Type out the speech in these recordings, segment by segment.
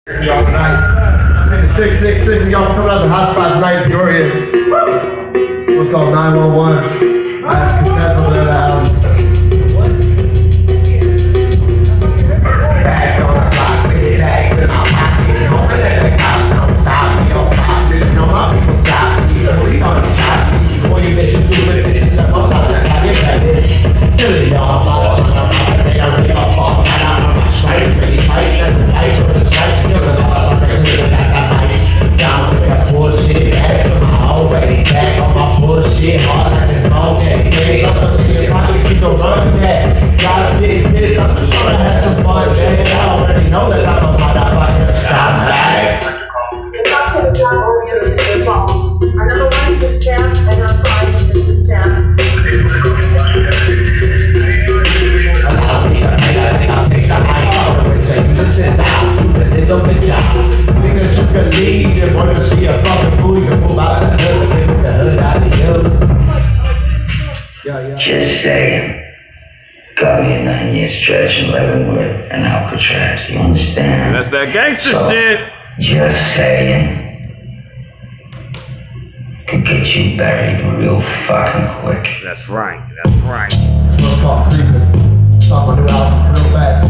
Y'all tonight. I'm in the 666. Y'all coming out of the hotspot tonight in Peoria. What's called 911. That's cassettes over there that house. Back on the clock, with bags in my pockets. Over there, the cops don't stop me. Don't stop me. No, my people stop me. We gonna shot me. Boy, you bitches do it. Bitches step outside the top. Get like this. Silly y'all. They don't give a fuck. I got on my stripes. Really tight. That's the dice. Where's the stripes? Bullshit, hard like a dog that day. I'm gonna see if keep on running back. Got a big piss, I'm just trying to have some fun, man. I already know that I'm a motherfucker. Stop that. If I put a job over here in the ball, another one is the staff, and I'm trying to the staff. Allow me to make a thing, I'll take the high power, which I use it out. Stupid little bitch out. Nigga, you can leave, you wanna see a fucking fool, you move out of the hood, get the hood out of the hill. Just saying. Got me a 9-year stretch in Leavenworth and Alcatraz, you understand? That's that gangster shit. Just saying. Could get you buried real fucking quick. That's right, that's right. This one's called Creepin'. Stop my new album real fast.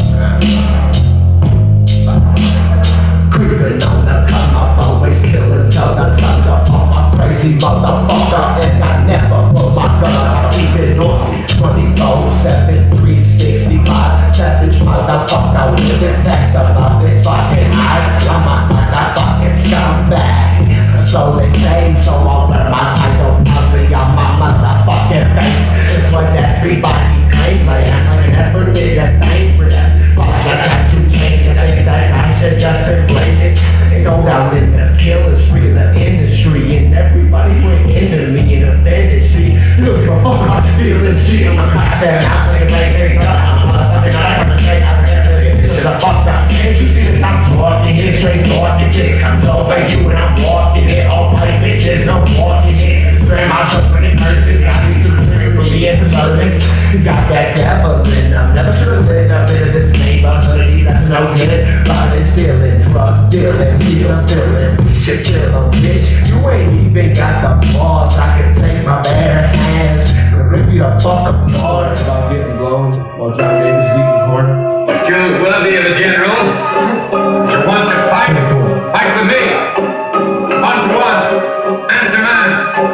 Creepin' on the come up, always killin' till the sun's up. I'm a crazy motherfucker and I never pull my gun. I keep it on me 24/7, 365. Savage motherfucker with the text about this fucking eyes. I'm a motherfucking scumbag. So they say, so I'll wear my title ugly on my motherfucking face. It's like everybody claims I am. I never did a thing for them. But I got to change and I think that I should just embrace it. And go down in the killer spree of the industry. And everybody went into me in a fantasy. Look at my fuck, I'm feeling shit. I'm a goddamn out there, like, I'm gonna take out to the fuck up. Can't you see that I'm talking it? Straight talking it comes over you and I'm walking it. All my bitches, no walking it. Spray my shots when it hurts. Got me too clear for me at the service. He's got that devil in him. Never should've lit up into this neighborhood. He's up no good. But it's stealing, drug dealing, dealing, feeling. We should kill him, bitch. You ain't even got the balls. I can take my bare hands and rip you the fuck apart. About getting blown while John Davis is eating corn. You're worthy of a general. You want to fight? Fight with me. 1 to 1. Man to man.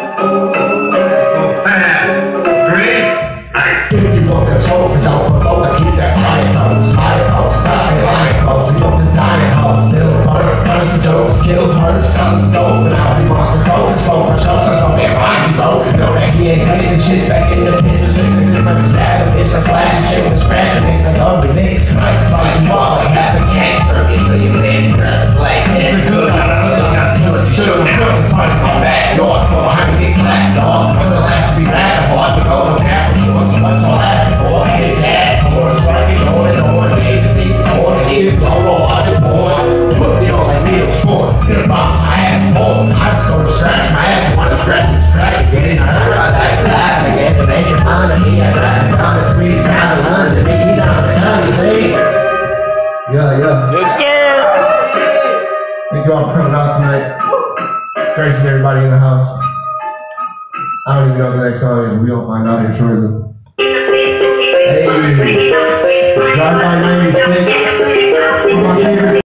Oh, fair. Agree? If you want this hope, don't provoke, keep that quiet toes. Higher hopes, stopping lying hopes. You want this dying hopes. Still murder, jokes, kill, hurt, son's dope. And I'll be monster cold. Smoke for shows, that's all that minds you go. Cause know that he ain't cutting the shit back in the kids. The 6 6 every stab, bitch, I'm flashing shit with scratching things like ugly niggas. Tonight, slice you all like half a gangster. Until you live, grab the blade. It's a good, I don't know, got to kill us. Shoot, I'm feeling fun, it's my backyard. Go behind me, get clapped on. I'm gonna last to be back, I'm hard to go to Capricorn. So much all asking for, hit your ass for. It's like you're going on, baby, to see the corner. Here, go on, watch it, boy. Put me on like Neil Sport. Get a box my ass for. I'm just gonna scratch my ass when I'm scratching this track again. I heard I like to laugh again, but they can find me. I drive down the streets, kind of lunge at me. You know the hell you see? Yeah. Yes, sir. Thank you all for coming out tonight. It's great seeing everybody in the house. I don't even know the next song is. We don't find out here shortly. Hey, drive by 96.